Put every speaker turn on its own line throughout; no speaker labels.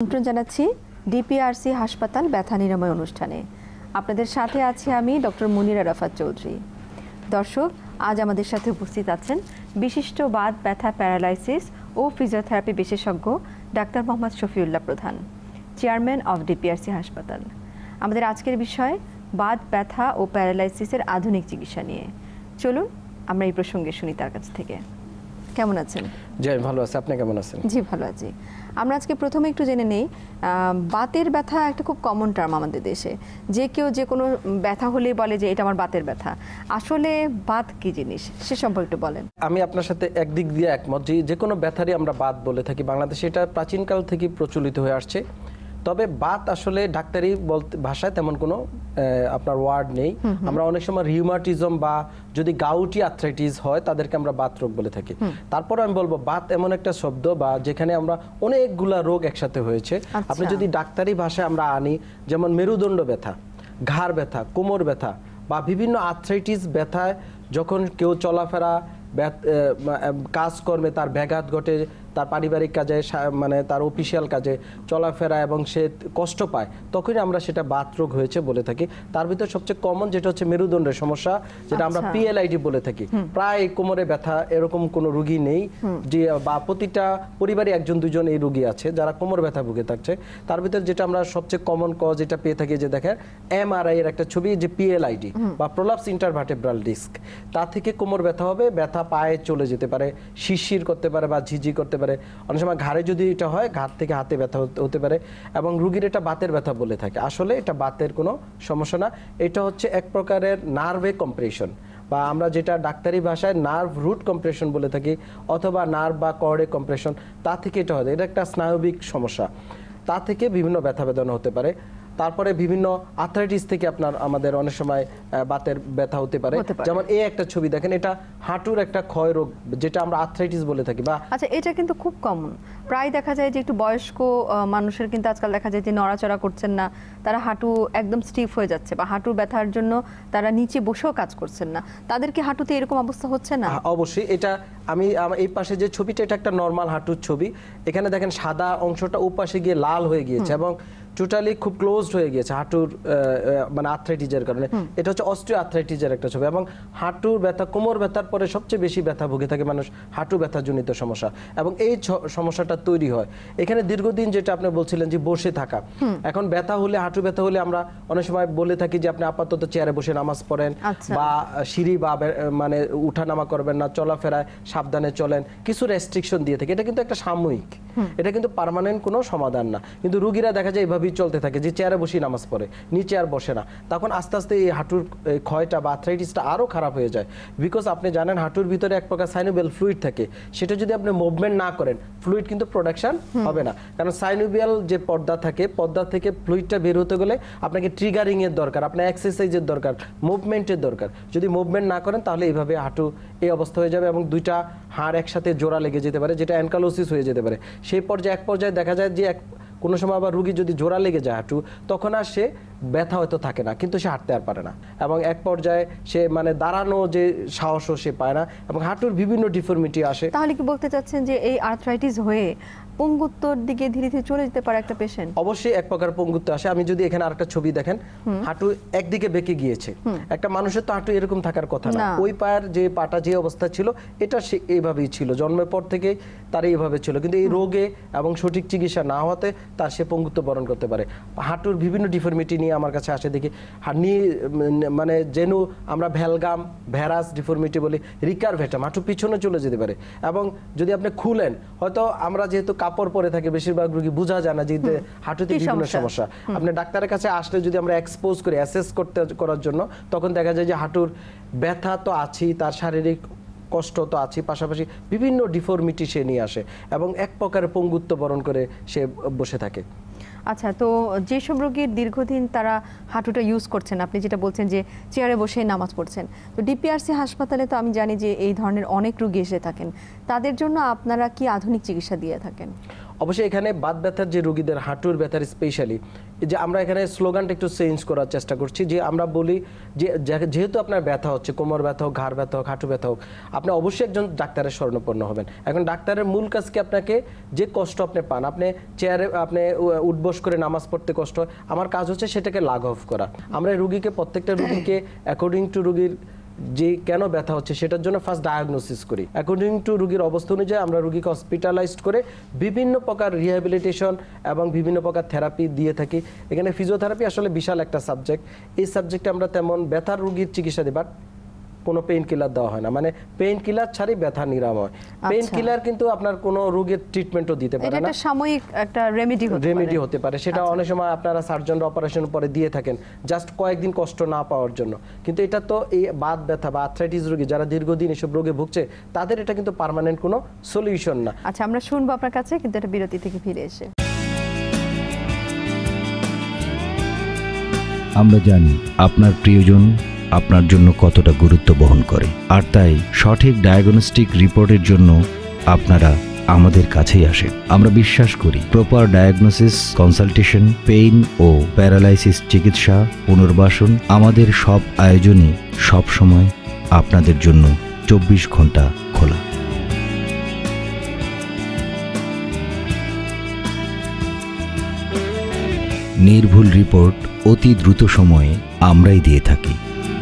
আমন্ত্রণ জানাচ্ছি ডিপিআরসি হাসপাতাল ব্যথা নিরাময় অনুষ্ঠানে। আপনাদের সাথে আছি আমি ডক্টর মুনিরা রাফাত চৌধুরী। দর্শক, আজ আমাদের সাথে উপস্থিত আছেন বিশিষ্ট বাত ব্যথা, প্যারালাইসিস ও ফিজিওথেরাপি বিশেষজ্ঞ doctor Mohammad Shafiullah Pradhan, chairman of DPRC হাসপাতাল। আমাদের আজকের বিষয় বাত ব্যথা ও প্যারালাইসিসের আধুনিক চিকিৎসা নিয়ে। চলুন আমরা এই প্রসঙ্গে শুনি তার কাছ থেকে। কেমন আছেন?
জি, আমি ভালো আছি। আপনি কেমন আছেন?
জি, ভালো আছি। আমরা আজকে প্রথমে একটু জেনে নেই, বাতের ব্যথা একটা খুব কমন টার্ম আমাদের দেশে। যে কেউ যে কোনো ব্যথা হলেই বলে যে এটা আমার বাতের ব্যথা। আসলে বাত কি জিনিস সে সম্পর্কে একটু বলেন।
আমি আপনার সাথে একদিক দিয়ে একমত যে কোনো ব্যথারই আমরা বাত বলে থাকি। বাংলাদেশে এটা প্রাচীনকাল থেকে প্রচলিত হয়ে আসছে। তবে বাত আসলে ডাক্তারি বলতে ভাষায় তেমন কোনো আপনার ওয়ার্ড নেই। আমরা অনেক সময় রিউমাটিজম বা যদি গাউটি আর্থ্রাইটিস হয় তাদেরকে আমরা বাত রোগ বলে থাকি। তারপর আমি বলবো বাত এমন একটা শব্দ বা যেখানে আমরা অনেকগুলা রোগ একসাথে হয়েছে। আপনি যদি ডাক্তারি ভাষায় আমরা আনি, যেমন মেরুদণ্ড ব্যথা, ঘাড় ব্যথা, কোমর ব্যথা বা বিভিন্ন আর্থ্রাইটিস ব্যথায় যখন কেউ চলাফেরা কাজকর্মে তার ব্যাঘাত ঘটে, তার পারিবারিক কাজে মানে তার অফিসিয়াল কাজে চলাফেরা এবং সে কষ্ট পায়, তখনই আমরা সেটা বাত রোগ হয়েছে বলে থাকি। তার ভিতর সবচেয়ে কমন যেটা হচ্ছে মেরুদণ্ডের সমস্যা, যেটা আমরা পিএলআইডি বলে থাকি। প্রায় কোমরে ব্যথা এরকম কোনো রোগী নেই যে বা প্রতিটা পরিবারে একজন দুজন এই রোগী আছে যারা কোমর ব্যথা ভুগে থাকছে। তার ভিতর যেটা আমরা সবচেয়ে কমন কজ যেটা পেয়ে থাকি, যে দেখেন এমআরআই এর একটা ছবি, যে পিএলআইডি বা প্রলাপস ইন্টারভার্টেব্রাল ডিস্ক, তা থেকে কোমর ব্যথা হবে। ব্যথা পায়ে চলে যেতে পারে, শিরশির করতে পারে বা ঝিঝি করতে পারে। অনেক সময় ঘাড়ে যদি এটা হয়, ঘাড় থেকে হাতে ব্যথা হতে পারে এবং রোগীর এটা বাতের ব্যথা বলে থাকে। আসলে এটা বাতের কোনো সমস্যা না, এটা হচ্ছে এক প্রকারের নার্ভে কম্প্রেশন বা আমরা যেটা ডাক্তারি ভাষায় নার্ভ রুট কম্প্রেশন বলে থাকি, অথবা নার্ভ বা কর্ডে কম্প্রেশন, তা থেকে এটা হয়। এটা একটা স্নায়বিক সমস্যা, তা থেকে বিভিন্ন ব্যথা বেদনা হতে পারে। তারপরে বিভিন্ন আর্থ্রাইটিস থেকে আপনার আমাদের অনেক সময় বাতের ব্যথা হতে পারে। যেমন এই একটা ছবি দেখেন, এটা হাঁটুর একটা ক্ষয় রোগ যেটা আমরা আর্থ্রাইটিস বলে থাকি। বা
আচ্ছা, এটা কিন্তু খুব কমন, প্রায় দেখা যায় যে একটু বয়স্ক মানুষের কিন্তু আজকাল দেখা যায় যে নড়াচড়া করছেন না, তারা হাঁটু একদম স্টিফ হয়ে যাচ্ছে বা হাঁটুর ব্যথার জন্য তারা নিচে বসেও কাজ করছেন না। তাদের কি হাঁটুতে এরকম অবস্থা হচ্ছে না?
অবশ্যই। এটা আমি এই পাশে যে ছবিটা, এটা একটা নর্মাল হাঁটুর ছবি। এখানে দেখেন সাদা অংশটা ও পাশে গিয়ে লাল হয়ে গিয়েছে এবং টোটালি খুব ক্লোজড হয়ে গিয়েছে হাঁটুর মানে আর্থ্রাইটিসের কারণে। এটা হচ্ছে অস্টিও আর্থ্রাইটিসের একটা ছবি। এবং হাঁটুর ব্যথা, কোমর ব্যথার পরে সবচেয়ে বেশি ব্যথা ভুগে থাকে মানুষ হাঁটু ব্যথাজনিত সমস্যা, এবং এই সমস্যাটা তৈরি হয় এখানে দীর্ঘদিন, যেটা আপনি বলছিলেন যে বসে থাকা। এখন ব্যথা হলে, হাঁটু ব্যথা হলে আমরা অনেক সময় বলে থাকি যে আপনি আপাতত চেয়ারে বসে নামাজ পড়েন বা সিঁড়ি বা মানে উঠানামা করবেন না, চলাফেরায় সাবধানে চলেন, কিছু রেস্ট্রিকশন দিয়ে থাকে। এটা কিন্তু একটা সাময়িক, এটা কিন্তু পার্মানেন্ট কোনো সমাধান না। কিন্তু রোগীরা দেখা যায় এভাবেই চলতে থাকে, যে চেয়ারে বসে নামাজ পড়ে, নিচে আর বসে না। তখন আস্তে আস্তে এই হাঁটুর ক্ষয়টা বা আর্থ্রাইটিসটা আরো খারাপ হয়ে যায়। বিকজ আপনি জানেন হাঁটুর ভিতরে এক প্রকার সাইনোভিয়াল ফ্লুইড থাকে, সেটা যদি আপনি মুভমেন্ট না করেন ফ্লুইড কিন্তু প্রোডাকশন হবে না। কারণ সাইনোভিয়াল যে পর্দা থাকে, পর্দা থেকে ফ্লুইডটা বের হতে গেলে আপনাকে ট্রিগারিং এর দরকার, আপনার এক্সারসাইজের দরকার, মুভমেন্টের দরকার। যদি মুভমেন্ট না করেন তাহলে এইভাবে হাঁটু এই অবস্থা হয়ে যাবে এবং দুইটা হাড় একসাথে জোড়া লেগে যেতে পারে, যেটা অ্যানকালোসিস হয়ে যেতে পারে। সেই পর্যায়ে এক পর্যায়ে দেখা যায় যে কোনো সময় আবার রুগী যদি জোড়া লেগে যায় হাঁটু, তখন আর সে ব্যথা হয়তো থাকে না, কিন্তু সে হাঁটতে আর পারে না এবং এক পর্যায়ে সে মানে দাঁড়ানো যে সাহসও সে পায় না এবং হাঁটুর বিভিন্ন ডিফর্মিটি আসে।
তাহলে কি বলতে চাচ্ছেন যে এই আর্থ্রাইটিস হয়ে পঙ্গুত্বর দিকে ধীরে ধীরে চলে যেতে পারে একটা পেশেন্ট?
অবশ্যই এক প্রকার পঙ্গুত্ব আসে। আমি যদি এখানে আরেকটা ছবি দেখেন, হাঁটু একদিকে বেঁকে গিয়েছে। একটা মানুষের তো হাঁটু এরকম থাকার কথা না। ওই পায়ের যে পাটা যে অবস্থা ছিল, এটা এইভাবেই ছিল, জন্মের পর থেকে তার এইভাবে ছিল। কিন্তু এই রোগে এবং সঠিক চিকিৎসা না হওয়াতে তার সে পঙ্গুত্ব বরণ করতে পারে। হাঁটুর বিভিন্ন ডিফর্মিটি নিয়ে আমার কাছে আসে, দেখি মানে যেন আমরা ভ্যালগাম, ভ্যারাস ডিফর্মিটি বলি, রিকারভেটাম, হাঁটু পিছনে চলে যেতে পারে। এবং যদি আপনি খুলেন, হয়তো আমরা যেহেতু কাপড় পরে থাকে, বেশিরভাগ রোগী বোঝা যায় না যে হাঁটুতে বিভিন্ন সমস্যা। আপনি ডাক্তারের কাছে আসলে যদি আমরা এক্সপোজ করি অ্যাসেস করার জন্য, তখন দেখা যায় যে হাঁটুর ব্যথা তো আছেই, তার শারীরিক কষ্ট তো আছে, পাশাপাশি বিভিন্ন ডিফর্মিটি সে নিয়ে আসে এবং এক প্রকারের পঙ্গুত্ব বরণ করে সে বসে থাকে।
আচ্ছা, তো যেসব রোগীর দীর্ঘদিন তারা হাঁটুটা ইউজ করছেন, আপনি যেটা বলছেন যে চেয়ারে বসে নামাজ পড়ছেন, তো ডিপিআরসি হাসপাতালে তো আমি জানি যে এই ধরনের অনেক রোগী এসে থাকেন, তাদের জন্য আপনারা কি আধুনিক চিকিৎসা দিয়ে থাকেন?
অবশ্যই এখানে বাত ব্যথার যে রোগীদের হাঁটুর ব্যথার স্পেশালি যে আমরা এখানে স্লোগানটা একটু চেঞ্জ করার চেষ্টা করছি, যে আমরা বলি যে যেহেতু আপনার ব্যথা হচ্ছে, কোমর ব্যথা হোক, ঘাড় ব্যথা হোক, হাঁটু ব্যথা হোক, আপনি অবশ্যই একজন ডাক্তারের শরণাপন্ন হবেন। এখন ডাক্তারের মূল কাজ কি, আপনাকে যে কষ্ট আপনি পান, আপনি চেয়ারে আপনি উঠবস করে নামাজ পড়তে কষ্ট হয়, আমার কাজ হচ্ছে সেটাকে লাঘব করা। আমরা রুগীকে, প্রত্যেকটা রুগীকে অ্যাকর্ডিং টু রুগীর যে কেন ব্যথা হচ্ছে সেটার জন্য ফার্স্ট ডায়াগনোসিস করি। অ্যাকর্ডিং টু রুগীর অবস্থা অনুযায়ী আমরা রুগীকে হসপিটালাইজড করে বিভিন্ন প্রকার রিহ্যাবিলিটেশন এবং বিভিন্ন প্রকার থেরাপি দিয়ে থাকি। এখানে ফিজিওথেরাপি আসলে বিশাল একটা সাবজেক্ট। এই সাবজেক্টে আমরা তেমন ব্যথার রুগীর চিকিৎসা দিই, বাট কোনো পেইন কিলার দেওয়া হয় না, মানে পেইন কিলার ছাড়াই ব্যথা নিরাময়। পেইন কিলার কিন্তু আপনার কোনো রোগের ট্রিটমেন্টও দিতে পারে না,
এটা সাময়িক একটা রেমেডি হতে পারে।
সেটা অনেক সময় আপনারা সার্জনরা অপারেশন পরে দিয়ে থাকেন জাস্ট কয়েকদিন কষ্ট না পাওয়ার জন্য, কিন্তু এটা তো এই বাত ব্যথা বা আর্থ্রাইটিস রোগী যারা দীর্ঘদিন এসব রোগে ভুগছে তাদের এটা কিন্তু পার্মানেন্ট কোনো সলিউশন না।
আচ্ছা, আমরা শুনবো আপনার কাছে, কিন্তু এটা বিরতি থেকে ফিরে এসে।
আমরা জানি আপনার প্রিয়জন আপনার জন্য কতটা গুরুত্ব বহন করে, আর তাই সঠিক ডায়াগনস্টিক রিপোর্টের জন্য আপনারা আমাদের কাছেই আসেন। আমরা বিশ্বাস করি প্রপার ডায়াগনোসিস, কনসালটেশন, পেইন ও প্যারালাইসিস চিকিৎসা, পুনর্বাসন, আমাদের সব আয়োজনই সব সময় আপনাদের জন্য 24 ঘন্টা খোলা। নির্ভুল রিপোর্ট অতি দ্রুত সময়ে আমরাই দিয়ে থাকি।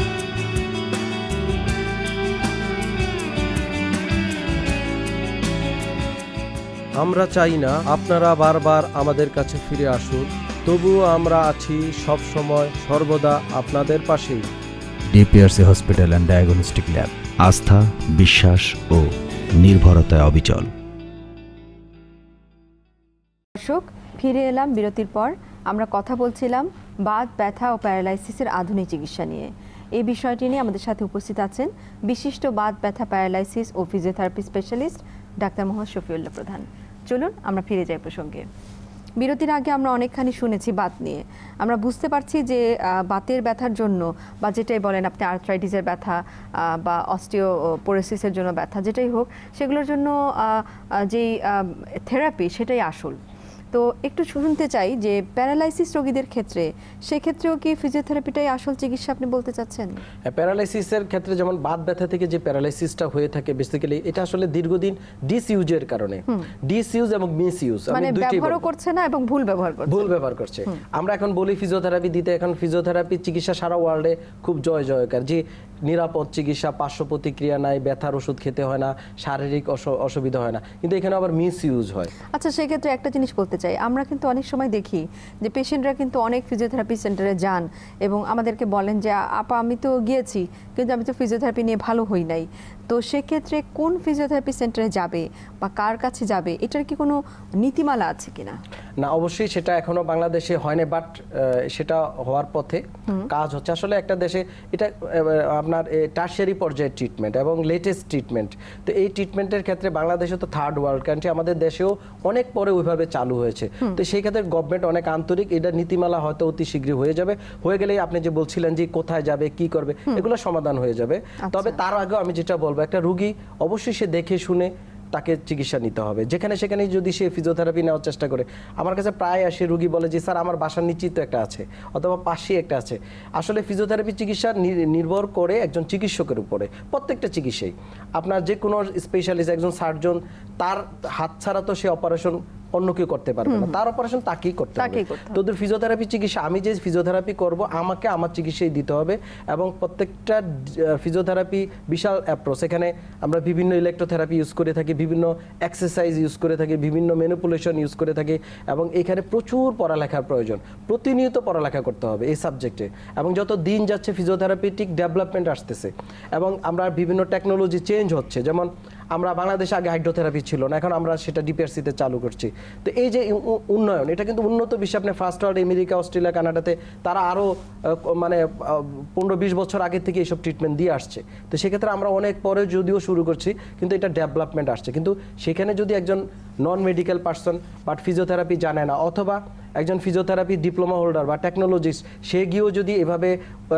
আমরা চাই না আপনারা বারবার আমাদের কাছে ফিরে আসুন, তবুও আমরা আছি সব সময় সর্বদা আপনাদের পাশেই।
DPRC hospital and diagnostic lab, আস্থা, বিশ্বাস ও নির্ভরতায় অবিচল।
দর্শক, ফিরে এলাম বিরতির পর। আমরা কথা বলছিলাম বাত ব্যথা ও প্যারালাইসিসের আধুনিক চিকিৎসা নিয়ে। এই বিষয়টি নিয়ে আমাদের সাথে উপস্থিত আছেন বিশিষ্ট বাত ব্যথা, প্যারালাইসিস ও physiotherapy specialist doctor Mohammad Shafiullah Pradhan. চলুন আমরা ফিরে যাই প্রসঙ্গে। বিরতির আগে আমরা অনেকখানি শুনেছি বাত নিয়ে। আমরা বুঝতে পারছি যে বাতের ব্যথার জন্য, বা যেটাই বলেন আপনি, আর্থ্রাইটিসের ব্যথা বা অস্টিওপোরোসিসের জন্য ব্যথা, যেটাই হোক, সেগুলোর জন্য যেই থেরাপি সেটাই আসল। তো একটু শুনতে চাই যে প্যারালাইসিস রোগীদের ক্ষেত্রে, সেক্ষেত্রেও কি ফিজিওথেরাপিটাই আসল চিকিৎসা আপনি বলতে চাচ্ছেন?
প্যারালাইসিসের ক্ষেত্রে যেমন বাত ব্যথা থেকে যে প্যারালাইসিসটা হয়ে থাকে, বেসিক্যালি এটা আসলে দীর্ঘদিন ডিসইউজের কারণে, ডিসইউজ এবং মিসইউজ,
মানে ব্যবহারও করছে না এবং ভুল ব্যবহার করছে।
আমরা এখন বলি ফিজিওথেরাপি দিতে, এখন ফিজিওথেরাপি চিকিৎসা সারা ওয়ার্ল্ডে খুব জয়কার, যে নিরাপদ চিকিৎসা, পার্শ্ব প্রতিক্রিয়া নাই, ব্যথার ওষুধ খেতে হয় না, শারীরিক অসুবিধা হয় না, কিন্তু এখানে আবার মিসইউজ হয়।
আচ্ছা, সেক্ষেত্রে একটা জিনিস বলতে চাই, আমরা কিন্তু অনেক সময় দেখি যে পেশেন্টরা কিন্তু অনেক ফিজিওথেরাপি সেন্টারে যান এবং আমাদেরকে বলেন যে আপা আমি তো গিয়েছি, কিন্তু আমি তো ফিজিওথেরাপি নিয়ে ভালো হই নাই। তো সেক্ষেত্রে কোন ফিজিওথেরাপি সেন্টারে যাবে বা কার কাছে যাবে, এটার কি কোনো নীতিমালা আছে কিনা?
না, অবশ্যই সেটা এখনো বাংলাদেশে হয় না, বাট সেটা হওয়ার পথে কাজ হচ্ছে। আসলে একটা দেশে এটা আপনার টারশিয়ারি পর্যায়ের ট্রিটমেন্ট এবং লেটেস্ট ট্রিটমেন্ট, তো এই ট্রিটমেন্টের ক্ষেত্রে বাংলাদেশে তো থার্ড ওয়ার্ল্ড কান্ট্রি, আমাদের দেশেও অনেক পরে ওইভাবে চালু হয়েছে। তো সেই ক্ষেত্রে গভর্নমেন্ট অনেক আন্তরিক, এটা নীতিমালা হয়তো অতি শীঘ্রই হয়ে যাবে। হয়ে গেলেই আপনি যে বলছিলেন যে কোথায় যাবে, কি করবে, এগুলো সমাধান হয়ে যাবে। তবে তার আগেও আমি যেটা বলবো, একটা রুগী অবশ্যই সে দেখে শুনে তাকে চিকিৎসা নিতে হবে। যেখানে সেখানে যদি সে ফিজিওথেরাপি নেওয়ার চেষ্টা করে, আমার কাছে প্রায় আসে রুগী বলে যে স্যার আমার বাসার নিশ্চিত একটা আছে অথবা পাশেই একটা আছে। আসলে ফিজিওথেরাপি চিকিৎসা নির্ভর করে একজন চিকিৎসকের উপরে। প্রত্যেকটা চিকিৎসাই আপনার যে কোনো স্পেশালিস্ট, একজন সার্জন, তার হাত ছাড়া তো সে অপারেশন অন্য কেউ করতে পারবে না, তার অপারেশন তাকেই করতে হবে। তোদের ফিজিওথেরাপি চিকিৎসা, আমি যে ফিজিওথেরাপি করব আমাকে আমার চিকিৎসাই দিতে হবে। এবং প্রত্যেকটা ফিজিওথেরাপি বিশাল অ্যাপ্রোচ। এখানে আমরা বিভিন্ন ইলেকট্রোথেরাপি ইউজ করে থাকি, বিভিন্ন এক্সারসাইজ ইউজ করে থাকি, বিভিন্ন ম্যানিপুলেশন ইউজ করে থাকি, এবং এখানে প্রচুর পড়ালেখার প্রয়োজন। প্রতিনিয়ত পড়ালেখা করতে হবে এই সাবজেক্টে, এবং যত দিন যাচ্ছে ফিজিওথেরাপিটিক ডেভেলপমেন্ট আসতেছে এবং আমরা বিভিন্ন টেকনোলজি চেঞ্জ হচ্ছে। যেমন আমরা বাংলাদেশে আগে হাইড্রোথেরাপি ছিল না, এখন আমরা সেটা ডিপিআরসিতে চালু করছি। তো এই যে উন্নয়ন, এটা কিন্তু উন্নত বিশ্বে, আপনি ফার্স্ট ওয়ার্ল্ড, আমেরিকা, অস্ট্রেলিয়া, কানাডাতে তারা আরও মানে 15-20 বছর আগে থেকে এইসব ট্রিটমেন্ট দিয়ে আসছে। তো সেক্ষেত্রে আমরা অনেক পরে যদিও শুরু করছি, কিন্তু এটা ডেভেলপমেন্ট আসছে। কিন্তু সেখানে যদি একজন non medical person but physiotherapy জানে না, অথবা একজন ফিজিওথেরাপি ডিপ্লোমা হোল্ডার বা টেকনোলজিস্ট সে গিয়েও যদি এভাবে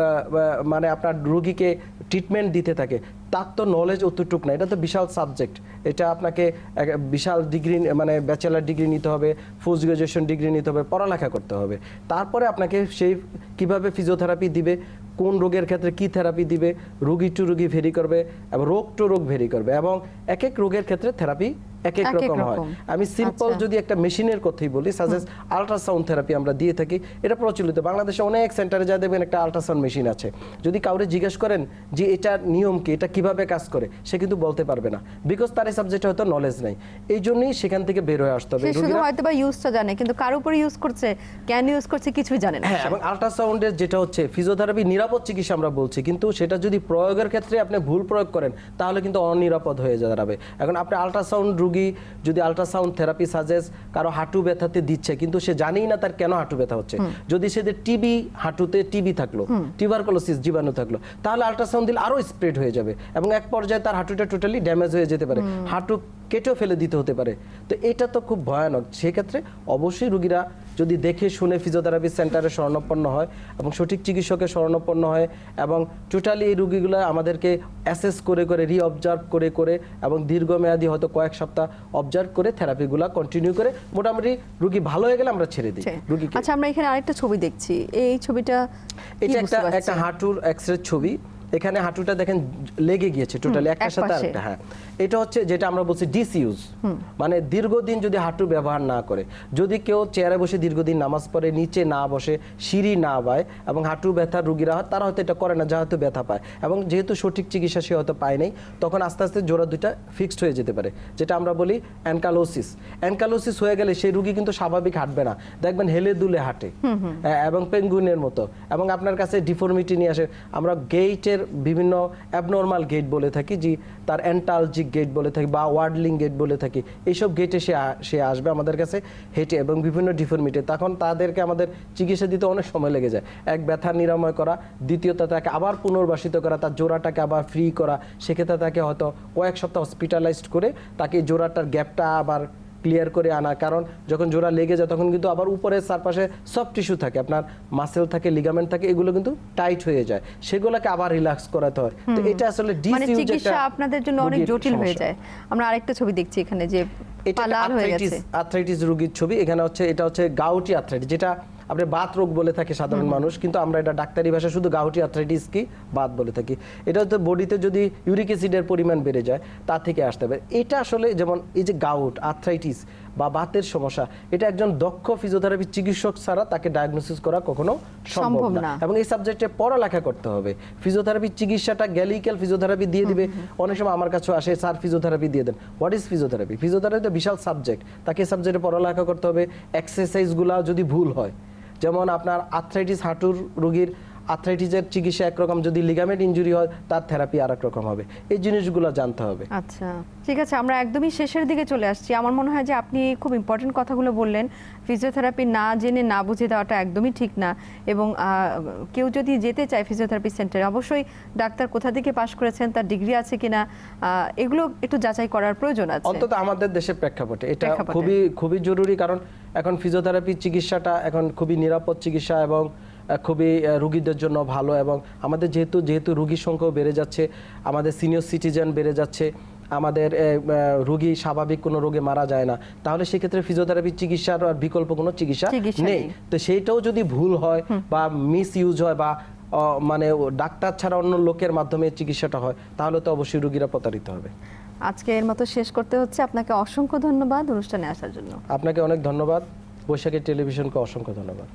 মানে আপনার রোগীকে ট্রিটমেন্ট দিতে থাকে, তার তো নলেজ অতটুক না। এটা তো বিশাল সাবজেক্ট, এটা আপনাকে বিশাল ডিগ্রি মানে ব্যাচেলার ডিগ্রি নিতে হবে, পোস্ট গ্রাজুয়েশন ডিগ্রি নিতে হবে, পড়ালেখা করতে হবে। তারপরে আপনাকে সেই কিভাবে ফিজিওথেরাপি দিবে, কোন রোগের ক্ষেত্রে কি থেরাপি দিবে, রোগী টু রোগী ভেরি করবে এবং রোগ টু রোগ ভেরি করবে, এবং এক এক রোগের ক্ষেত্রে থেরাপি এক এক রকম হয়। আমি সিম্পল যদি একটা মেশিনের কথাই বলি, সাজেস আল্ট্রাসাউন্ড থেরাপি আমরা দিয়ে থাকি, এটা প্রচলিত। বাংলাদেশে অনেক সেন্টারে যা দেখবেন একটা আল্ট্রাসাউন্ড মেশিন আছে। যদি কাউরে জিজ্ঞেস করেন যে এটার নিয়ম কি, এটা কিভাবে কাজ করে, সে কিন্তু বলতে পারবে না, বিকজ তার এই সাবজেক্টে হয়তো নলেজ নাই। এই জন্যই সেখান থেকে বের হয়ে আসতে হবে।
শুধু হয়তো বা ইউজটা জানে, কিন্তু কার উপরে ইউজ করছে, কেন ইউজ করছে কিছুই জানে না।
হ্যাঁ, এবং আল্ট্রাসাউন্ডের যেটা হচ্ছে ফিজিওথেরাপি নিরাপদ চিকিৎসা আমরা বলছি, কিন্তু সেটা যদি প্রয়োগের ক্ষেত্রে আপনি ভুল প্রয়োগ করেন তাহলে কিন্তু অনিরাপদ হয়ে দাঁড়াবে। এখন আপনি আল্ট্রাসাউন্ড রোগী যদি আল্ট্রাসাউন্ড থেরাপি সাজেস্ট কারো হাঁটু ব্যথাতে দিচ্ছে, কিন্তু সে জানেই না তার কেন হাঁটু ব্যথা হচ্ছে, যদি সে টিবি, হাঁটুতে টিবি থাকলো, টিউবারকুলোসিস জীবাণু থাকলো, তাহলে আল্ট্রাসাউন্ড দিলে আরো স্প্রেড হয়ে যাবে এবং এক পর্যায়ে তার হাঁটুটা টোটালি ড্যামেজ হয়ে যেতে পারে, হাঁটু কেটেও ফেলে দিতে হতে পারে। তো এটা তো খুব ভয়ানক। সেক্ষেত্রে অবশ্যই রোগীরা যদি দেখে শুনে ফিজিওথেরাপি সেন্টারে শরণাপন্ন হয় এবং সঠিক চিকিৎসকের শরণাপন্ন হয় এবং টোটালি এই রোগীগুলো আমাদেরকে অ্যাসেস করে করে রি-অবজার্ভ করে করে এবং দীর্ঘমেয়াদী হয়তো কয়েক সপ্তাহ অবজার্ভ করে থেরাপিগুলো কন্টিনিউ করে মোটামুটি রোগী ভালো হয়ে গেলে আমরা ছেড়ে দিই রোগীকে।
আচ্ছা, আমরা এখানে আরেকটা ছবি দেখছি, এই ছবিটা
এটা একটা হাঁটুর এক্স-রে ছবি। এখানে হাঁটুটা দেখেন লেগে গিয়েছে টোটালি একটার সাথে আরেকটা। হ্যাঁ, এটা হচ্ছে যেটা আমরা বলছি ডিসইউজ, মানে দীর্ঘদিন যদি হাঁটু ব্যবহার না করে, যদি কেউ চেয়ারে বসে দীর্ঘদিন নামাজ পড়ে, নিচে না বসে, সিঁড়ি না বায় এবং হাঁটু ব্যথার রোগীরা হয়, তারা হয়তো এটা করে না, যা হয়তো ব্যথা পায় এবং যেহেতু সঠিক চিকিৎসা সে হয়তো পায় নাই, তখন আস্তে আস্তে জোড়া দুইটা ফিক্সড হয়ে যেতে পারে, যেটা আমরা বলি অ্যানকালোসিস। অ্যানকালোসিস হয়ে গেলে সেই রোগী কিন্তু স্বাভাবিক হাঁটবে না, দেখবেন হেলে দুলে হাঁটে এবং পেঙ্গুইনের মতো, এবং আপনার কাছে ডিফর্মিটি নিয়ে আসে। আমরা গেইটের বিভিন্ন অ্যাবনর্মাল গেট বলে থাকি, যে তার অ্যান্টালজিক গেট বলে থাকি বা ওয়ার্ডলিং গেট বলে থাকি, এইসব গেটে সে আসবে আমাদের কাছে হেঁটে এবং বিভিন্ন ডিফর্মিটি। তখন তাদেরকে আমাদের চিকিৎসা দিতে অনেক সময় লেগে যায়। এক, ব্যথা নিরাময় করা, দ্বিতীয়ত তাকে আবার পুনর্বাসিত করা, তার জোড়াটাকে আবার ফ্রি করা, সেক্ষেত্রে তাকে হয়তো কয়েক সপ্তাহ হসপিটালাইজড করে তাকে জোড়াটার গ্যাপটা আবার ক্লিয়ার করে আনা। কারণ যখন জোড়া লেগে যায় তখন কিন্তু আবার উপরে চারপাশে সফট টিস্যু থাকে, আপনার মাসেল থাকে, লিগামেন্ট থাকে, এগুলো কিন্তু টাইট হয়ে যায়, সেগুলোকে আবার রিল্যাক্স করাতে হয়। তো এটা আসলে ডিসইউজ,
চিকিৎসা আপনাদের জন্য অনেক জটিল হয়ে যায়। আমরা আরেকটা ছবি দেখছি এখানে, যে
এটা আর্থ্রাইটিস রোগীর ছবি। এখানে হচ্ছে এটা হচ্ছে গাউটি আর্থ্রাইটিস, যেটা আপনি বাত রোগ বলে থাকে সাধারণ মানুষ, কিন্তু আমরা এটা ডাক্তারি ভাষায় শুধু গাউটি আর্থ্রাইটিস কি বাত বলে থাকি। এটা হচ্ছে বডিতে যদি ইউরিক অ্যাসিডের পরিমাণ বেড়ে যায় তা থেকে আসতে পারে। এটা আসলে যেমন এই যে গাউট, আর্থ্রাইটিস বা বাতের সমস্যা, এটা একজন দক্ষ ফিজিওথেরাপি চিকিৎসক ছাড়া তাকে ডায়াগনোসিস করা কখনো সম্ভব না, এবং এই সাবজেক্টে পড়ালেখা করতে হবে। ফিজিওথেরাপি চিকিৎসাটা গ্যালিক্যাল ফিজিওথেরাপি দিয়ে দিবে, অনেক সময় আমার কাছে আসে, স্যার ফিজিওথেরাপি দিয়ে দেন। What is physiotherapy? ফিজিওথেরাপি তো বিশাল সাবজেক্ট, তাকে সাবজেক্টে পড়ালেখা করতে হবে। এক্সারসাইজগুলো যদি ভুল হয়, যেমন আপনার আর্থ্রাইটিস, হাঁটুর রোগীর আর্থ্রাইটিসের চিকিৎসা একরকম, যদি লিগামেন্ট ইনজুরি হয় তার থেরাপি আরেক রকম হবে। এই জিনিসগুলো জানতে হবে।
আচ্ছা, ঠিক আছে, আমরা একদমই শেষের দিকে চলে আসছি। আমার মনে হয় যে আপনি খুব ইম্পর্টেন্ট কথাগুলো বললেন। ফিজিওথেরাপি না জেনে না বুঝে দেওয়াটা একদমই ঠিক না, এবং কেউ যদি যেতে চায় ফিজিওথেরাপি সেন্টারে, অবশ্যই ডাক্তার কোথা থেকে পাশ করেছেন, তার ডিগ্রি আছে কিনা, এগুলো একটু যাচাই করার প্রয়োজন আছে,
অন্তত আমাদের দেশের প্রেক্ষাপটে এটা খুবই খুবই জরুরি। কারণ এখন ফিজিওথেরাপি চিকিৎসাটা এখন খুবই নিরাপদ চিকিৎসা এবং খুবই রোগীদের জন্য ভালো, এবং আমাদের যেহেতু রোগীর সংখ্যাও বেড়ে যাচ্ছে, আমাদের সিনিয়র সিটিজেন বেড়ে যাচ্ছে, আমাদের রোগী স্বাভাবিক কোনো রোগে মারা যায় না, তাহলে সেক্ষেত্রে ফিজিওথেরাপি চিকিৎসার আর বিকল্প কোনো চিকিৎসা নেই। তো সেইটাও যদি ভুল হয় বা মিস ইউজ হয় বা মানে ডাক্তার ছাড়া অন্য লোকের মাধ্যমে চিকিৎসাটা হয়, তাহলে তো অবশ্যই রোগীরা প্রতারিত হবে।
আজকে এর মতো শেষ করতে হচ্ছে। আপনাকে অসংখ্য ধন্যবাদ অনুষ্ঠানে আসার জন্য।
আপনাকে অনেক ধন্যবাদ। বৈশাখী টেলিভিশনকে অসংখ্য ধন্যবাদ।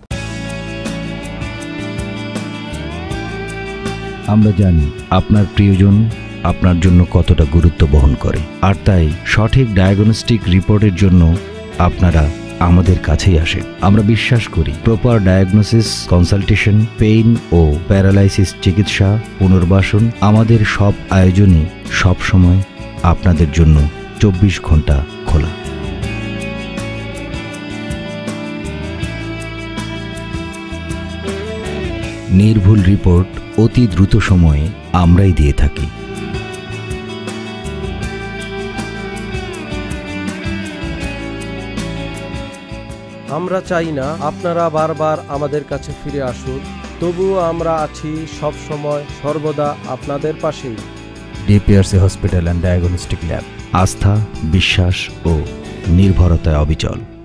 আমরা জানি আপনার প্রিয়জন আপনার জন্য কতটা গুরুত্ব বহন করে, আর তাই সঠিক ডায়াগনস্টিক রিপোর্টের জন্য আপনারা আমাদের কাছেই আসেন। আমরা বিশ্বাস করি প্রপার ডায়াগনোসিস, কনসালটেশন, পেইন ও প্যারালাইসিস চিকিৎসা, পুনর্বাসন, আমাদের সব আয়োজনই সবসময় আপনাদের জন্য 24 ঘন্টা খোলা। নির্ভুল রিপোর্ট অতি দ্রুত সময়ে আমরাই দিয়ে থাকি।
আমরা চাই না আপনারা বারবার আমাদের কাছে ফিরে আসুন, তবুও আমরা আছি সব সময় সর্বদা আপনাদের পাশেই।
DPRC hospital and diagnostic lab, আস্থা, বিশ্বাস ও নির্ভরতায় অবিচল।